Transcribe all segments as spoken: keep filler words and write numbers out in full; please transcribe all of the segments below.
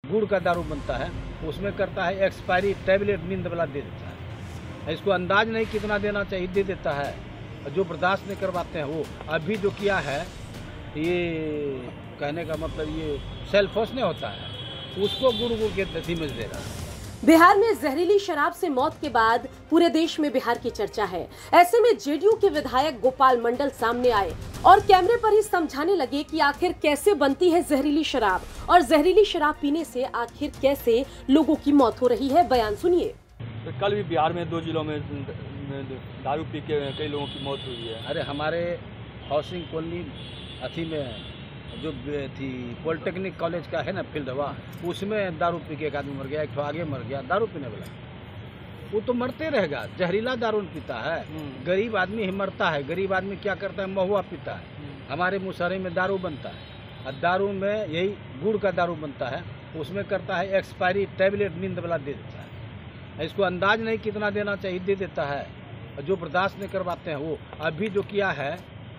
गुड़ का दारू बनता है, उसमें करता है एक्सपायरी टैबलेट नींद वाला दे देता है। इसको अंदाज नहीं कितना देना चाहिए दे देता है, और जो बर्दाश्त नहीं करवाते हैं वो अभी जो किया है, ये कहने का मतलब ये सेल्फ होशने होता है, उसको गुड़ गुड़ के धीमे दे रहा है। बिहार में जहरीली शराब से मौत के बाद पूरे देश में बिहार की चर्चा है। ऐसे में जेडीयू के विधायक गोपाल मंडल सामने आए और कैमरे पर ही समझाने लगे कि आखिर कैसे बनती है जहरीली शराब और जहरीली शराब पीने से आखिर कैसे लोगों की मौत हो रही है। बयान सुनिए। तो कल भी बिहार में दो जिलों में दारू पी के कई लोगों की मौत हुई है। अरे हमारे हाउसिंग कॉलोनी अथी में जो थी पॉलिटेक्निक कॉलेज का है ना फील्ड हुआ, उसमें दारू पी के एक आदमी मर गया, एक तो आगे मर गया दारू पीने वाला। वो तो मरते रहेगा, जहरीला दारू पीता है। गरीब आदमी ही मरता है। गरीब आदमी क्या करता है, महुआ पीता है। हमारे मुसहरी में दारू बनता है, और दारू में यही गुड़ का दारू बनता है, उसमें करता है एक्सपायरी टैबलेट नींद वाला दे देता है। इसको अंदाज नहीं कितना देना चाहिए दे देता है, और जो बर्दाश्त नहीं करवाते हैं वो अभी जो किया है,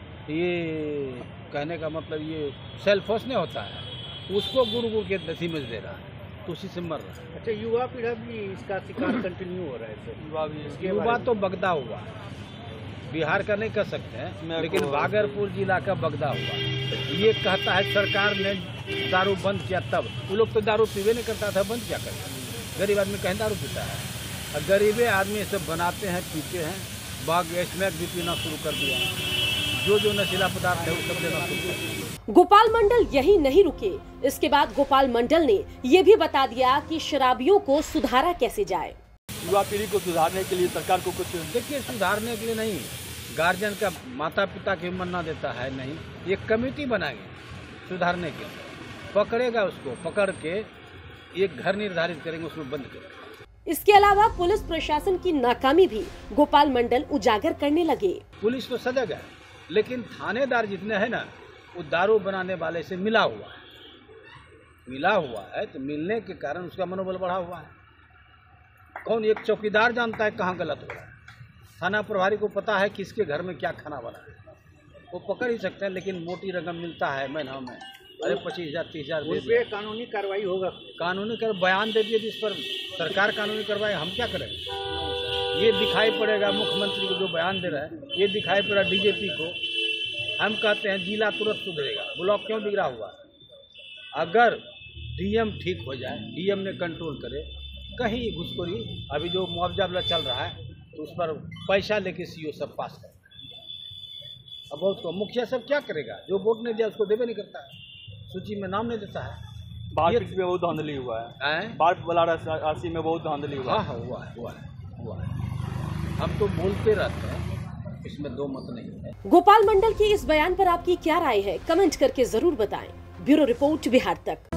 ये कहने का मतलब ये सेल्फ होशने होता है, उसको गुड़ गुड़ के धीमे दे रहा है, तो उसी से मर रहा है। अच्छा, युवा पीढ़ी भी इसका शिकार कंटिन्यू हो रहा है सर। युवा भी इसके युवा तो बगदा हुआ है, बिहार का नहीं कह सकते हैं, लेकिन भागलपुर जिला का बगदा हुआ। ये कहता है सरकार ने दारू बंद किया, तब वो लोग तो दारू पीवे नहीं करता था, बंद क्या करता। गरीब आदमी कहीं दारू पीता है, और गरीबे आदमी सब बनाते हैं, पीते हैं। बाग स्मैक भी पीना शुरू कर दिया, जो जो नशीला पदार्थ है वो सब लेना शुरू कर दिया। गोपाल मंडल यही नहीं रुके। इसके बाद गोपाल मंडल ने ये भी बता दिया कि शराबियों को सुधारा कैसे जाए। युवा पीढ़ी को सुधारने के लिए सरकार को कुछ देखिए, सुधारने के लिए नहीं, गार्जियन का माता पिता की मन्ना देता है नहीं, ये कमेटी बनाएंगे सुधारने के लिए, पकड़ेगा उसको, पकड़ के एक घर निर्धारित करेंगे, उसमें बंद करेंगे। इसके अलावा पुलिस प्रशासन की नाकामी भी गोपाल मंडल उजागर करने लगे। पुलिस तो सजग है, लेकिन थानेदार जितने हैं ना, वो दारू बनाने वाले से मिला हुआ है, मिला हुआ है तो मिलने के कारण उसका मनोबल बढ़ा हुआ है। कौन, एक चौकीदार जानता है कहाँ गलत हो रहा है, थाना प्रभारी को पता है किसके घर में क्या खाना बना है, वो पकड़ ही सकते हैं। लेकिन मोटी रकम मिलता है महीना में, अरे पच्चीस हजार तीस हजार उस पे कानूनी कार्रवाई होगा। कानूनी कर बयान दे दिए जिस पर सरकार कानूनी कार्रवाई, हम क्या करें। ये दिखाई पड़ेगा मुख्यमंत्री को जो बयान दे रहा है, ये दिखाई पड़ा डीजीपी को। हम कहते हैं जिला तुरंत सुधरेगा, ब्लॉक क्यों बिगड़ा हुआ। अगर डीएम ठीक हो जाए, डीएम ने कंट्रोल करे, कहीं घुसखोरी, अभी जो मुआवजा वाला चल रहा है तो उस पर पैसा लेके सीओ सब पास कर, अब बहुत को मुखिया सब क्या करेगा, जो वोट नहीं दिया उसको देवे नहीं करता है, सूची में नाम नहीं देता है। बाढ़ में बहुत धांधली हुआ है, बाढ़ वाला राशि में बहुत धांधली हुआ है। हाँ हुआ है, हुआ है, हुआ है। हम तो बोलते रहते हैं, इसमें दो मत नहीं है। गोपाल मंडल के इस बयान पर आपकी क्या राय है, कमेंट करके जरूर बताएं। ब्यूरो रिपोर्ट बिहार तक।